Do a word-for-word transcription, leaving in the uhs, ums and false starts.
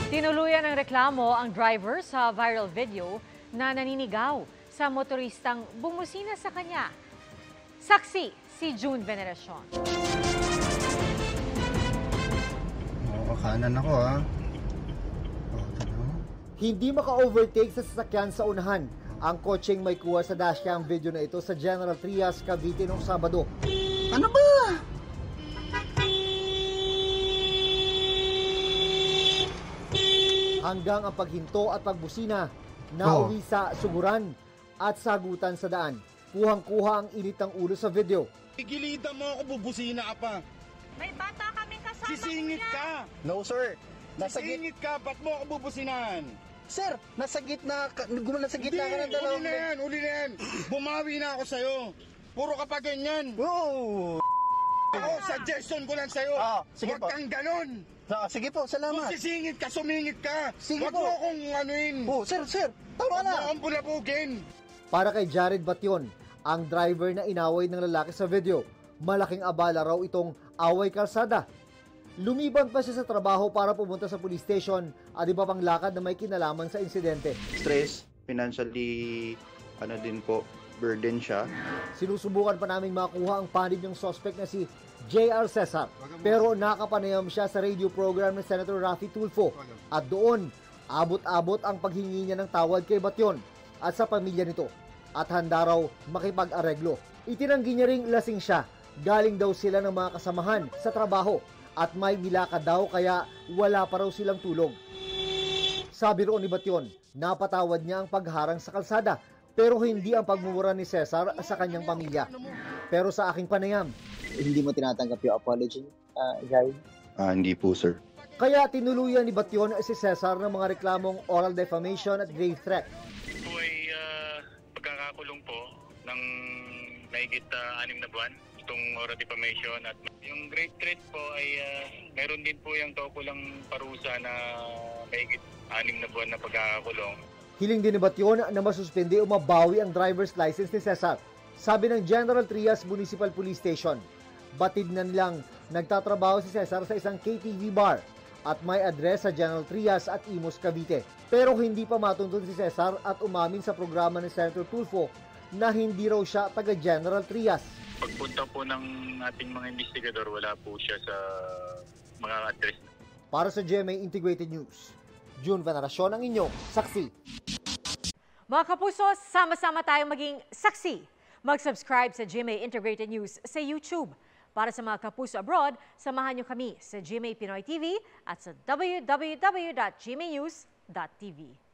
Tinuluyan ng reklamo ang driver sa viral video na naninigaw sa motoristang bumusina sa kanya. Saksi si June Veneracion. Oo, kanan ako ha. Hindi maka-overtake sa sasakyan sa unahan. Ang kotseng may kuha sa dashcam video na ito sa General Trias, Cavite noong Sabado. Ano ba? Hanggang ang paghinto at pagbusina, nauwi Oh. sa suguran at sagutan sa daan. Kuhang-kuha ang init ng ulo sa video. Igilitan mo ako, bubusina ka pa. May bata kaming kasama. Sisingit kuya. ka. No sir. Nasa git Sisingit ka, ba't mo ako bubusinahan? Sir, nasa gitna ka, gulo nasa Hindi, gitna ka ng uli dalawang. na yan, uli na yan. Bumawi na ako sa'yo. Puro ka pa ganyan. Oo. Ako, suggestion ko lang sa'yo. Ah, sige Huwag po. kang ganon. Ah, sige po, Kung salamat. sisingit ka, sumingit ka. Sige Huwag po. mo akong anuin. Oh, sir, sir. Tama Huwag mo na. akong bulabugin. Para kay Jared Bation, ang driver na inaway ng lalaki sa video, malaking abala raw itong away kalsada. Lumiban pa siya sa trabaho para pumunta sa police station at iba pang lakad na may kinalaman sa insidente. Stress, financially, ano din po, burden siya. Sinusubukan pa naming makuha ang panib ng suspect na si J R Cesar. Pero nakapanayam siya sa radio program ng Senator Raffy Tulfo. At doon, abot-abot ang paghingi niya ng tawad kay Bation at sa pamilya nito. At handa raw makipag-areglo. Itinanggi niya ring lasing siya. Galing daw sila ng mga kasamahan sa trabaho. At may nilakad daw kaya wala pa raw silang tulog. Sabi roon ni Bation, napatawad niya ang pagharang sa kalsada pero hindi ang pagmumura ni Cesar sa kanyang pamilya. Pero sa aking panayam, Hindi mo tinatanggap yung apology, uh, Jared? Ah, hindi po, sir. kaya tinuluyan ni Bation si Cesar ng mga reklamong oral defamation at grave threat. Ito ay uh, pagkakakulong po ng mahigit uh, anim na buwan. Itong oral defamation at yung grave threat po ay uh, meron din po yung kaukulang parusa na mahigit anim na buwan na pagkakakulong. Hiling din ni Bation na masuspende o mabawi ang driver's license ni Cesar. Sabi ng General Trias Municipal Police Station, batid na nilang nagtatrabaho si Cesar sa isang K T V bar at may address sa General Trias at Imus, Cavite. Pero hindi pa matuntun si Cesar at umamin sa programa ni Senator Tulfo na hindi raw siya taga General Trias. Pagpunta po ng ating mga investigador, wala po siya sa mga address. Para sa G M A Integrated News, June Veneracion ang inyong saksi. Mga kapuso, sama-sama tayong maging saksi. Mag-subscribe sa G M A Integrated News sa YouTube. Para sa mga kapuso abroad, samahan niyo kami sa G M A Pinoy T V at sa w w w dot g m a news dot t v.